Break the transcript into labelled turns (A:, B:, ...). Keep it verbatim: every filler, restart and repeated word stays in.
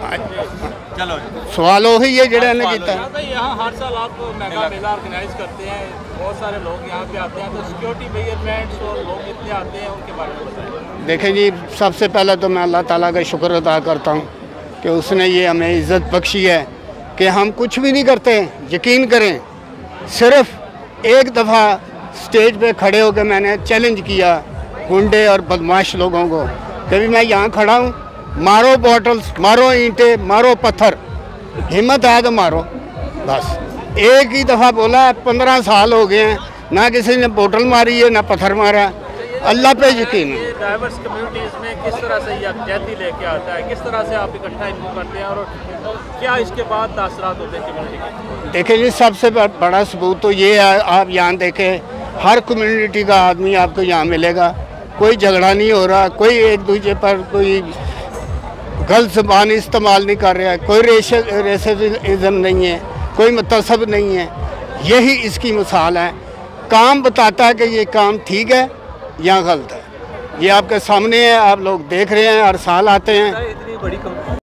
A: चलो
B: सवाल वही है जेड़ा ने किया।
C: यहाँ हर साल आप मेगा मेला ऑर्गेनाइज करते हैं, बहुत सारे लोग यहाँ पे आते हैं, तो सिक्योरिटी मेजरमेंट्स और लोग इतने आते हैं, उनके बारे में बताएं।
B: देखें जी, सबसे पहले तो मैं अल्लाह ताला का शुक्र अदा करता हूँ कि उसने ये हमें इज़्ज़त बख्शी है कि हम कुछ भी नहीं करते। यकीन करें, सिर्फ एक दफ़ा स्टेज पे खड़े होकर मैंने चैलेंज किया गुंडे और बदमाश लोगों को, कभी मैं यहाँ खड़ा हूँ, मारो बॉटल्स, मारो ईंटें, मारो पत्थर, हिम्मत है तो मारो। बस एक ही दफ़ा बोला है, पंद्रह साल हो गए हैं, ना किसी ने बोतल मारी है ना पत्थर मारा है। अल्लाह पे यकीन है।
C: डाइवर्स कम्युनिटीज़ में किस तरह से यकजहती लेके आता है, किस तरह से आप इकट्ठा इनको करते हैं और क्या इसके बाद तासरात होते हैं कम्युनिटी के?
B: देखिए जी, सबसे बड़ा सबूत तो ये है, आप यहाँ देखें, हर कम्युनिटी का आदमी आपको यहाँ मिलेगा, कोई झगड़ा नहीं हो रहा, कोई एक दूसरे पर कोई गलत ज़बान इस्तेमाल नहीं कर रहा है, कोई रेसिज्म नहीं है, कोई मतसब नहीं है। यही इसकी मिसाल है। काम बताता है कि ये काम ठीक है या गलत है। ये आपके सामने है, आप लोग देख रहे हैं, हर साल आते हैं।
C: इतनी बड़ी